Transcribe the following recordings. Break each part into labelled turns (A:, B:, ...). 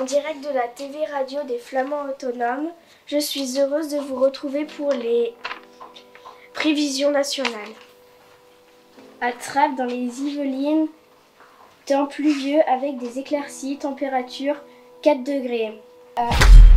A: direct de la TV radio des Flamands autonomes. Je suis heureuse de vous retrouver pour les prévisions nationales. À Trappes, dans les Yvelines, temps pluvieux avec des éclaircies, température 4 degrés. À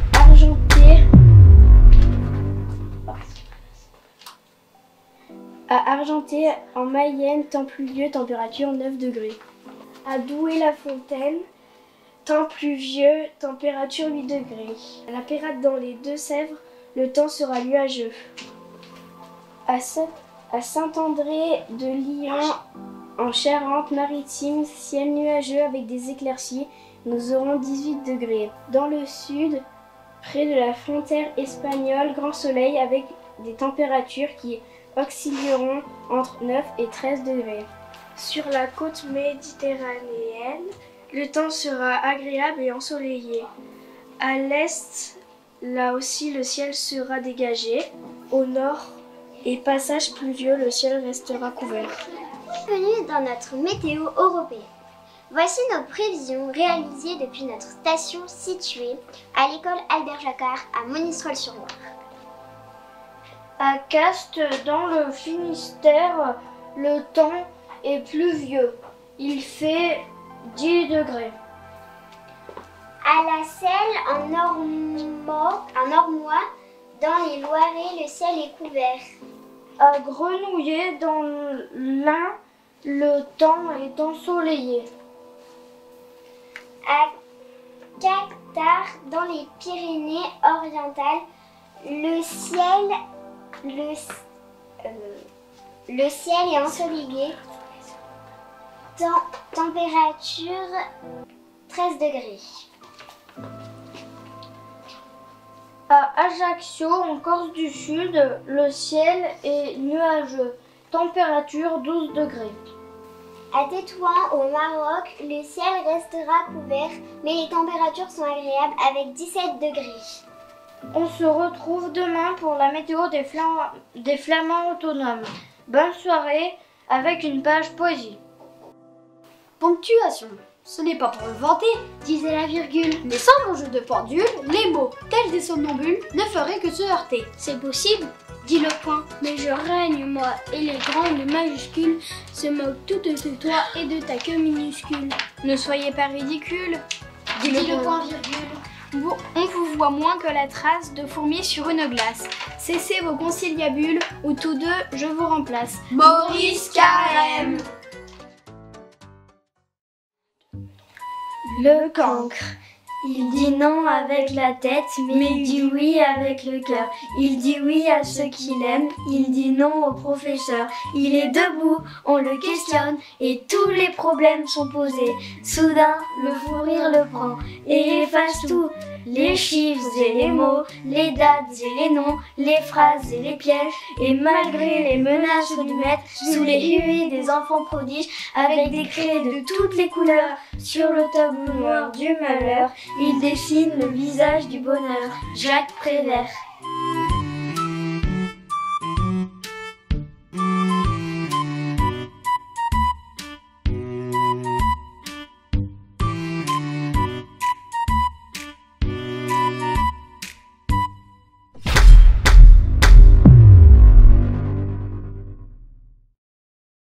A: Argenté, en Mayenne, temps pluvieux, température 9 degrés. À Douai-la-Fontaine, temps pluvieux, température 8 degrés. À la Pérade dans les Deux-Sèvres, le temps sera nuageux. À Saint-André de Lyon, en Charente-Maritime, ciel nuageux avec des éclaircies, nous aurons 18 degrés. Dans le sud, près de la frontière espagnole, grand soleil avec des températures qui oscilleront entre 9 et 13 degrés. Sur la côte méditerranéenne, le temps sera agréable et ensoleillé. À l'est, là aussi, le ciel sera dégagé. Au nord et passage pluvieux, le ciel restera couvert.
B: Bienvenue dans notre météo européenne. Voici nos prévisions réalisées depuis notre station située à l'école Albert Jacquard à Monistrol-sur-Loire.
A: À Castres, dans le Finistère, le temps est pluvieux. Il fait 10 degrés.
B: À La Selle, en Normois, dans les Loiret, le ciel est couvert.
A: À Grenouillet, dans l'Ain, le temps est ensoleillé.
B: À Cactars, dans les Pyrénées-Orientales, le ciel est ensoleillé. Température 13 degrés.
A: À Ajaccio, en Corse du Sud, le ciel est nuageux. Température 12 degrés.
B: À Tétouan, au Maroc, le ciel restera couvert, mais les températures sont agréables avec 17 degrés.
A: On se retrouve demain pour la météo des Flamands autonomes. Bonne soirée avec une page poésie.
C: Ponctuation. Ce n'est pas pour le vanter, disait la virgule. Mais sans mon jeu de pendule, les mots, tels des somnambules, ne feraient que se heurter.
D: C'est possible, dit le point, mais je règne, moi, et les grandes majuscules se moquent toutes de toi et de ta queue minuscule.
A: Ne soyez pas ridicule,
C: dit le point virgule.
D: On vous voit moins que la trace de fourmis sur une glace. Cessez vos conciliabules, ou tous deux, je vous remplace.
C: Maurice Carême.
A: Le cancre. Il dit non avec la tête, mais il dit oui avec le cœur. Il dit oui à ceux qu'il aime, il dit non au professeur. Il est debout, on le questionne, et tous les problèmes sont posés. Soudain, le fou rire le prend, et efface tout. Les chiffres et les mots, les dates et les noms, les phrases et les pièges. Et malgré les menaces du maître, sous les huées des enfants prodiges, avec des craies de toutes les couleurs, sur le tableau noir du malheur, il dessine le visage du bonheur. Jacques Prévert.